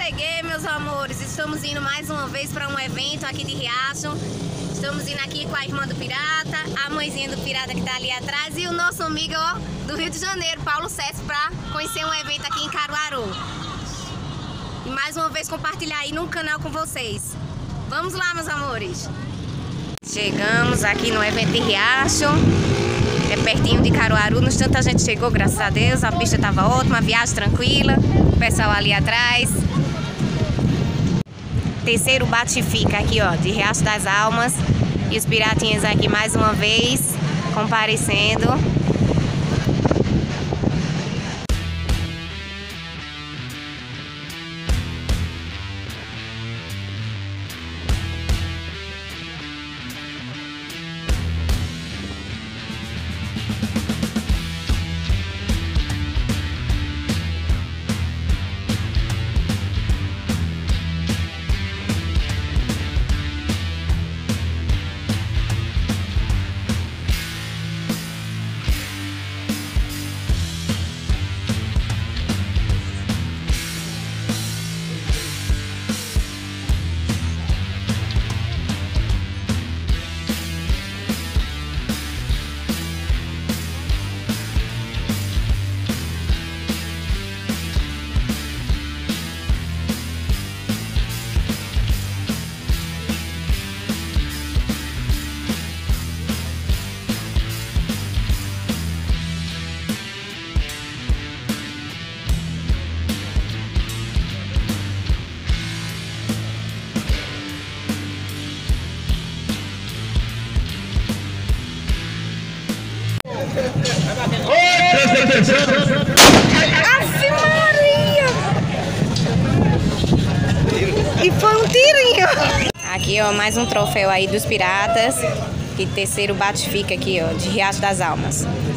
cheguei, meus amores. Estamos indo mais uma vez para um evento aqui de Riacho. Estamos indo aqui com a irmã do Pirata, a mãezinha do Pirata que tá ali atrás e o nosso amigo, ó, do Rio de Janeiro, Paulo César, para conhecer um evento aqui em Caruaru. E mais uma vez compartilhar aí no canal com vocês. Vamos lá, meus amores. Chegamos aqui no evento de Riacho. É pertinho de Caruaru. No instante a gente chegou, graças a Deus. A pista estava ótima, a viagem tranquila. O pessoal ali atrás. Terceiro bate-fica aqui, ó, de Riacho das Almas. E os piratinhas aqui mais uma vez comparecendo. Ave Maria! E foi um tirinho! Aqui, ó, mais um troféu aí dos piratas. E terceiro bate-fica aqui, ó, de Riacho das Almas.